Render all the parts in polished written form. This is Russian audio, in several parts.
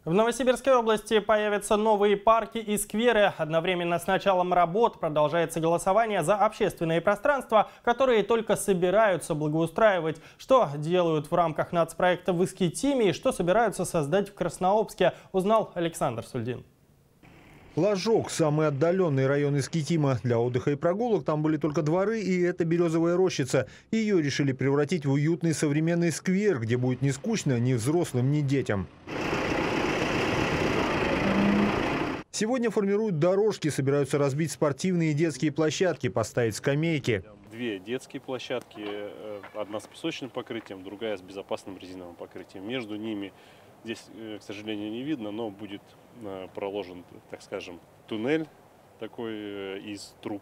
В Новосибирской области появятся новые парки и скверы. Одновременно с началом работ продолжается голосование за общественные пространства, которые только собираются благоустраивать. Что делают в рамках нацпроекта в Искитиме и что собираются создать в Краснообске, узнал Александр Сульдин. Ложок – самый отдаленный район Искитима. Для отдыха и прогулок там были только дворы, и это березовая рощица. Ее решили превратить в уютный современный сквер, где будет не скучно ни взрослым, ни детям. Сегодня формируют дорожки, собираются разбить спортивные и детские площадки, поставить скамейки. Две детские площадки, одна с песочным покрытием, другая с безопасным резиновым покрытием. Между ними здесь, к сожалению, не видно, но будет проложен, так скажем, туннель такой из труб.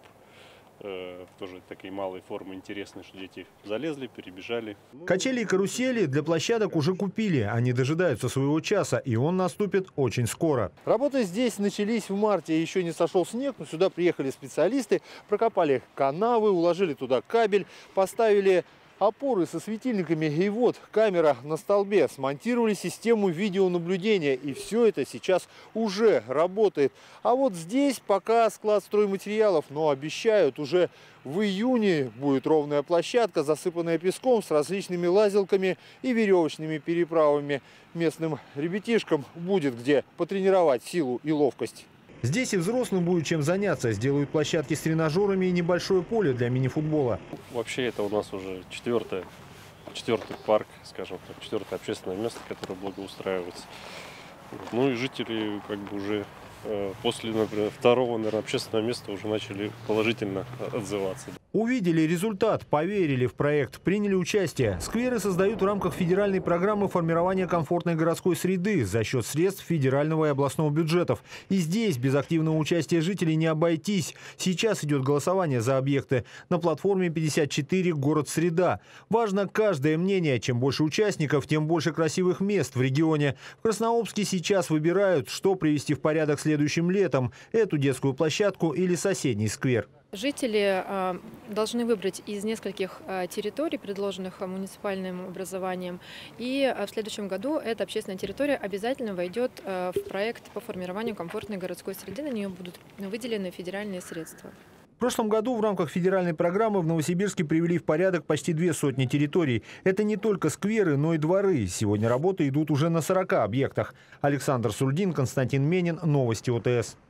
Тоже такой малой формы, интересной, что дети залезли, перебежали. Качели и карусели для площадок уже купили. Они дожидаются своего часа, и он наступит очень скоро. Работы здесь начались в марте. Еще не сошел снег, но сюда приехали специалисты, прокопали канавы, уложили туда кабель, поставили опоры со светильниками. И вот камера на столбе. Смонтировали систему видеонаблюдения. И все это сейчас уже работает. А вот здесь пока склад стройматериалов. Но обещают, уже в июне будет ровная площадка, засыпанная песком, с различными лазилками и веревочными переправами. Местным ребятишкам будет где потренировать силу и ловкость. Здесь и взрослым будет чем заняться. Сделают площадки с тренажерами и небольшое поле для мини-футбола. Вообще это у нас уже четвертый парк, скажем так, четвертое общественное место, которое благоустраивается. Ну и жители как бы уже после, например, второго, наверное, общественного места уже начали положительно отзываться. Увидели результат, поверили в проект, приняли участие. Скверы создают в рамках федеральной программы формирования комфортной городской среды за счет средств федерального и областного бюджетов. И здесь без активного участия жителей не обойтись. Сейчас идет голосование за объекты. На платформе 54 «Город Среда». Важно каждое мнение. Чем больше участников, тем больше красивых мест в регионе. В Краснообске сейчас выбирают, что привести в порядок следующим летом. Эту детскую площадку или соседний сквер. Жители должны выбрать из нескольких территорий, предложенных муниципальным образованием. И в следующем году эта общественная территория обязательно войдет в проект по формированию комфортной городской среды. На нее будут выделены федеральные средства. В прошлом году в рамках федеральной программы в Новосибирске привели в порядок почти 200 территорий. Это не только скверы, но и дворы. Сегодня работы идут уже на 40 объектах. Александр Сульдин, Константин Менин. Новости ОТС.